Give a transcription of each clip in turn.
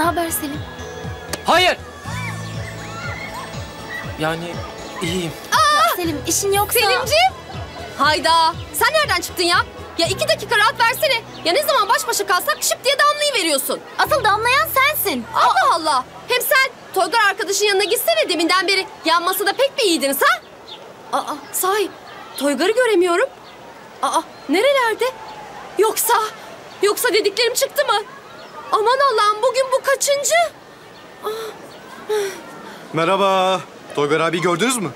Ne haber Selim? Hayır. Yani iyiyim. Ya Selim işin yoksa... Selimciğim! Hayda! Sen nereden çıktın ya? Ya 2 dakika rahat versene. Ya ne zaman baş başa kalsak şıp diye Damla'yı veriyorsun. Asıl damlayan sensin. Allah Allah! Hem sen Toygar arkadaşın yanına gitsene, deminden beri yan masada pek bir iyiydiniz ha? Aa, sahi Toygar'ı göremiyorum. Aa, nerelerde? Yoksa dediklerim çıktı mı? Aman Allah'ım, bugün bu kaçıncı? Merhaba. Toygar abi gördünüz mü?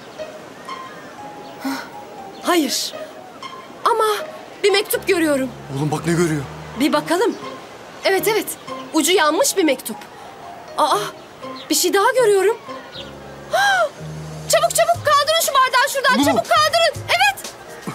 Hayır. Ama bir mektup görüyorum. Oğlum bak ne görüyor. Bir bakalım. Evet. Ucu yanmış bir mektup. Aa, bir şey daha görüyorum. Ah! Çabuk kaldırın şu bardağı şuradan. Bu mu? Çabuk kaldırın. Evet.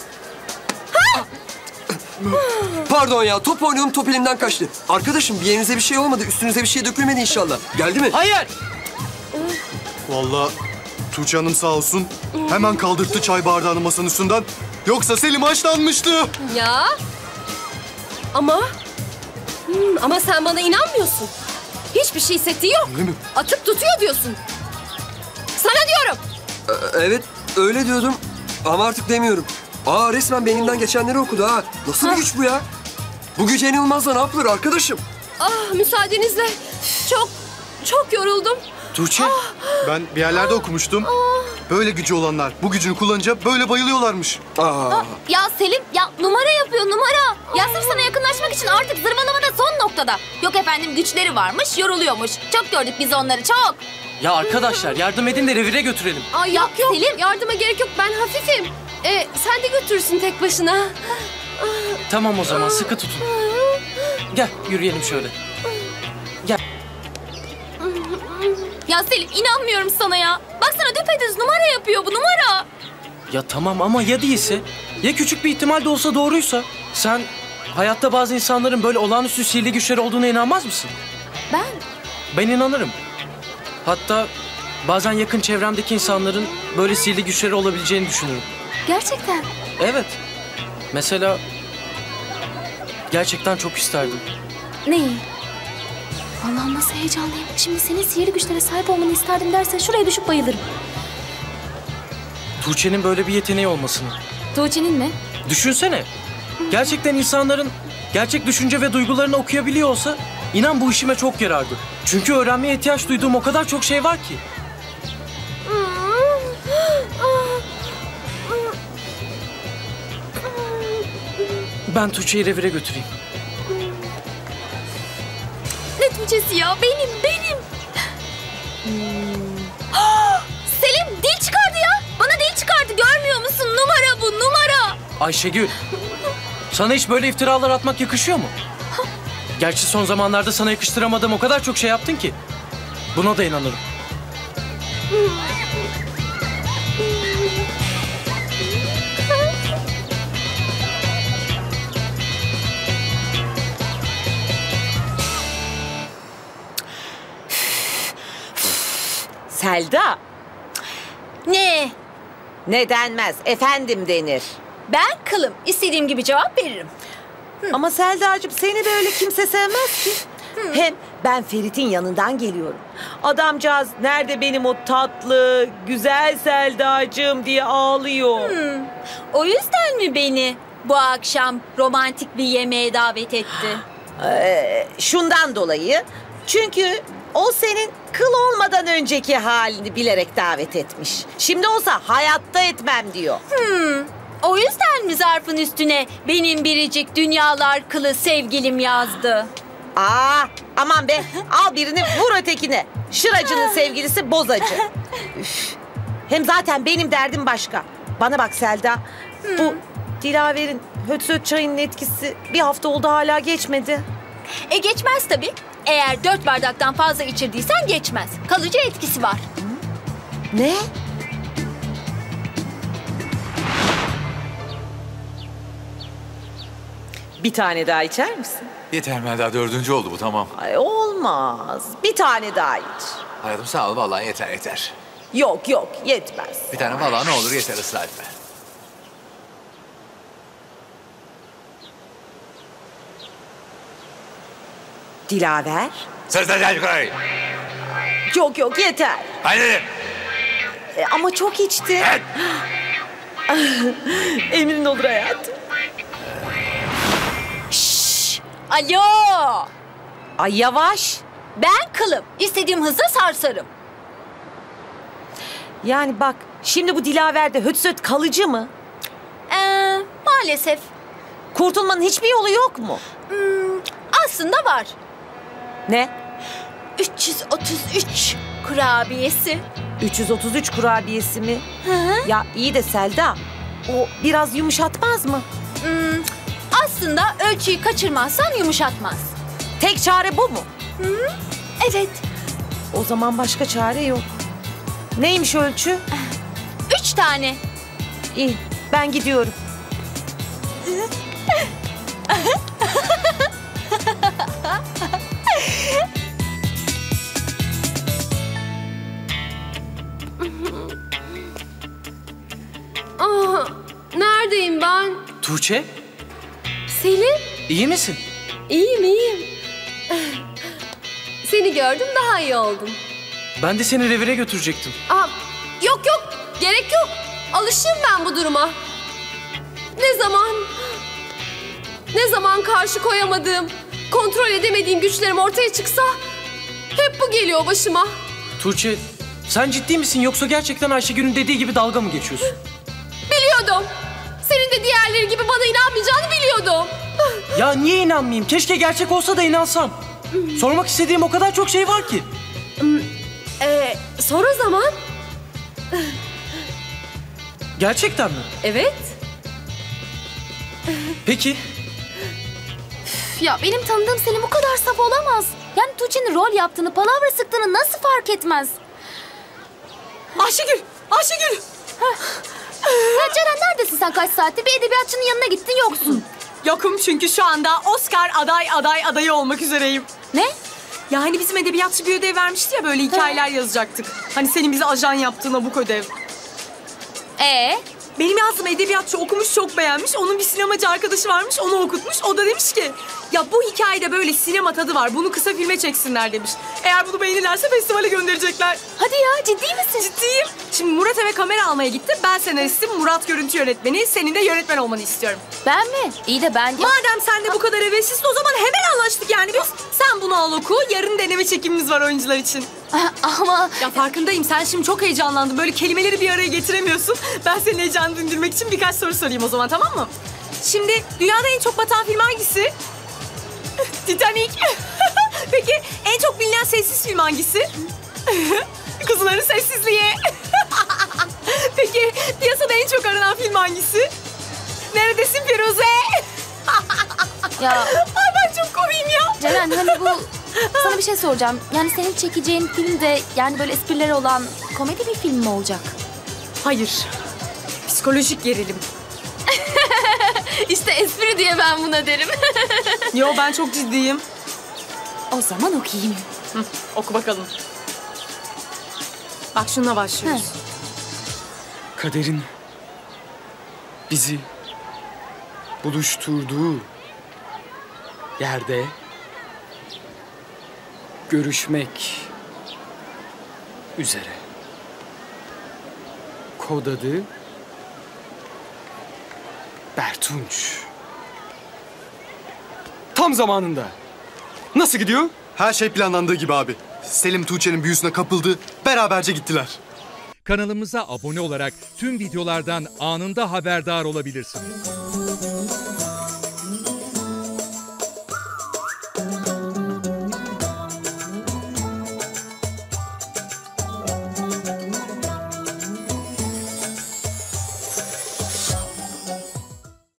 Pardon ya, top oynuyorum, top elimden kaçtı. Arkadaşım, bir yerinize bir şey olmadı, üstünüze bir şey dökülmedi inşallah. Geldi mi? Hayır. Vallahi Tuğçe Hanım sağ olsun hemen kaldırttı çay bardağını masanın üstünden. Yoksa Selim haşlanmıştı. Ya. Ama sen bana inanmıyorsun. Hiçbir şey hissettiği yok. Öyle mi? Atıp tutuyor diyorsun. Sana diyorum. Evet, öyle diyordum ama artık demiyorum. Aa, resmen beynimden geçenleri okudu ha. Nasıl bir güç bu ya? Bu güç Cem Yılmaz'la ne yapılır arkadaşım? Ah, müsaadenizle. Çok yoruldum. Tuğçe ben bir yerlerde okumuştum. Böyle gücü olanlar bu gücünü kullanınca böyle bayılıyorlarmış. Aa. Ya Selim ya numara yapıyor numara. Ya sırf sana yakınlaşmak için artık zırvalamada son noktada. Yok efendim güçleri varmış yoruluyormuş. Çok gördük biz onları çok. Ya arkadaşlar yardım edin de revire götürelim. Ay yok Selim. Yardıma gerek yok, ben hafifim. Sen de götürürsün tek başına. Tamam o zaman sıkı tutun. Gel yürüyelim şöyle. Gel. Ya Selim inanmıyorum sana ya. Baksana düpedüz numara yapıyor bu numara. Ya tamam ama ya değilse? Ya küçük bir ihtimal de olsa doğruysa? Sen hayatta bazı insanların böyle olağanüstü sihirli güçleri olduğuna inanmaz mısın? Ben inanırım. Hatta bazen yakın çevremdeki insanların böyle sihirli güçleri olabileceğini düşünürüm. Gerçekten. Evet. Mesela gerçekten çok isterdim. Neyi? Allah'ım nasıl heyecanlıyım. Şimdi senin sihirli güçlere sahip olmanı isterdim dersen şuraya düşüp bayılırım. Tuğçe'nin böyle bir yeteneği olmasını. Tuğçe'nin mi? Düşünsene. Gerçekten insanların gerçek düşünce ve duygularını okuyabiliyor olsa inan bu işime çok yarardı. Çünkü öğrenmeye ihtiyaç duyduğum o kadar çok şey var ki. Ben Tuğçe'yi revire götüreyim. Ne Tuğçe'si ya? Benim. Selim dil çıkardı ya. Bana dil çıkardı görmüyor musun? Numara bu numara. Ayşegül, sana hiç böyle iftiralar atmak yakışıyor mu? Gerçi son zamanlarda sana yakıştıramadığım o kadar çok şey yaptın ki. Buna da inanırım. Selda, Ne? ne denmez, efendim denir. Ben kılım. İstediğim gibi cevap veririm. Ama Selda'cığım seni böyle kimse sevmez ki. Hem ben Ferit'in yanından geliyorum. Adamcağız nerede benim o tatlı, güzel Selda'cığım diye ağlıyor. O yüzden mi beni bu akşam romantik bir yemeğe davet etti? Şundan dolayı, çünkü o senin kıl olmadan önceki halini bilerek davet etmiş. Şimdi olsa hayatta etmem diyor. O yüzden mi zarfın üstüne benim biricik dünyalar kılı sevgilim yazdı? Aman be, al birini vur ötekine. Şıracının sevgilisi bozacı. Üf. Hem zaten benim derdim başka. Bana bak Selda, bu Dilaver'in höt çayının etkisi bir hafta oldu hala geçmedi. Geçmez tabii. Eğer 4 bardaktan fazla içirdiysen geçmez. Kalıcı etkisi var. Ne? Bir tane daha içer misin? Yeter Melda, 4. oldu bu, tamam. Ay olmaz. Bir tane daha iç. Hayatım sağ ol, vallahi yeter. Yok yetmez. Bir tane vallahi ne olur yeter, ısrar etme. Dilaver, Sesler yukarı. Yok yeter. Haydi dedim. Ama çok içti. Evet. Emrin olur hayatım. Alo. Ay yavaş. Ben kılım. İstediğim hızda sarsarım. Yani bak şimdi bu Dilaver'de höt kalıcı mı? Maalesef. Kurtulmanın hiçbir yolu yok mu? Aslında var. Ne? 333 kurabiyesi. 333 kurabiyesi mi? Ya iyi de Selda, o biraz yumuşatmaz mı? Aslında ölçüyü kaçırmazsan yumuşatmaz. Tek çare bu mu? Evet. O zaman başka çare yok. Neymiş ölçü? 3 tane. İyi, ben gidiyorum. Neredeyim ben? Tuğçe, Selim? iyi misin? İyiyim. Seni gördüm daha iyi oldum. Ben de seni revire götürecektim. Yok gerek yok. Alışığım ben bu duruma. Ne zaman karşı koyamadığım, kontrol edemediğim güçlerim ortaya çıksa hep bu geliyor başıma. Tuğçe, sen ciddi misin yoksa gerçekten Ayşegül'ün dediği gibi dalga mı geçiyorsun? Biliyordum. Senin de diğerleri gibi bana inanmayacağını biliyordum. Ya niye inanmayayım? Keşke gerçek olsa da inansam. Sormak istediğim o kadar çok şey var ki. Sor o zaman. Gerçekten mi? Evet. Peki. Ya benim tanıdığım Selim bu kadar saf olamaz. Yani Tuğçe'nin rol yaptığını, palavra sıktığını nasıl fark etmez? Ayşegül! Ya Ceren neredesin sen kaç saattir? Bir edebiyatçının yanına gittin yoksun. Yokum çünkü şu anda Oscar adayı olmak üzereyim. Ne? Ya hani bizim edebiyatçı bir ödev vermişti ya, böyle hikayeler yazacaktık. Hani senin bize ajan yaptığın abuk ödev. Benim yazdığım edebiyatçı okumuş, çok beğenmiş. Onun bir sinemacı arkadaşı varmış, onu okutmuş. O da demiş ki, ya bu hikayede böyle sinema tadı var, bunu kısa filme çeksinler demiş. Eğer bunu beğenirlerse festivale gönderecekler. Hadi ya, ciddi misin? Ciddiyim. Şimdi Murat eve kamera almaya gitti. Ben senaristim, Murat görüntü yönetmeni. Senin de yönetmen olmanı istiyorum. Ben mi? İyi de ben... Madem sen de bu kadar heveslisin, o zaman hemen anlaştık yani biz. Sen bunu al oku, yarın deneme çekimimiz var oyuncular için. Ama... Ya farkındayım, sen şimdi çok heyecanlandın. Böyle kelimeleri bir araya getiremiyorsun. Ben senin heyecanını dindirmek için birkaç soru sorayım o zaman, tamam mı? Şimdi dünyada en çok batan film hangisi? Titanic. Peki en çok bilinen sessiz film hangisi? Kuzuların Sessizliği. Peki piyasada en çok aranan film hangisi? Neredesin Firuze? Ya... Ay ben çok komiyim ya. Ceren hani bu... Sana bir şey soracağım. Yani senin çekeceğin film de yani böyle esprileri olan komedi bir film mi olacak? Hayır. Psikolojik gerilim. İşte espri diye ben buna derim. Yo, ben çok ciddiyim. O zaman okuyayım. Oku bakalım. Bak şununla başlıyoruz. Kaderin bizi buluşturduğu yerde görüşmek üzere. Kod adı Bertunç. Tam zamanında. Nasıl gidiyor? Her şey planlandığı gibi abi. Selim Tuğçe'nin büyüsüne kapıldı, beraberce gittiler. Kanalımıza abone olarak tüm videolardan anında haberdar olabilirsiniz.